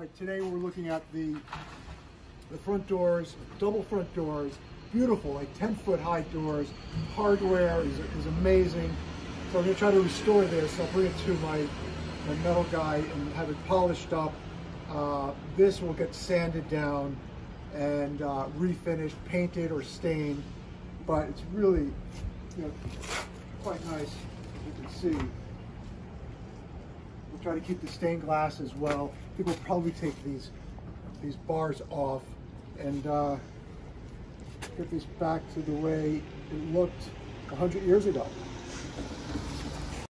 right, today we're looking at the front doors, double front doors, beautiful, like 10-foot high doors. Hardware is amazing. So I'm gonna try to restore this. I'll bring it to my metal guy and have it polished up. This will get sanded down and refinished, painted or stained, but it's really, quite nice, as you can see. We'll try to keep the stained glass as well. I think we'll probably take these bars off and get this back to the way it looked 100 years ago.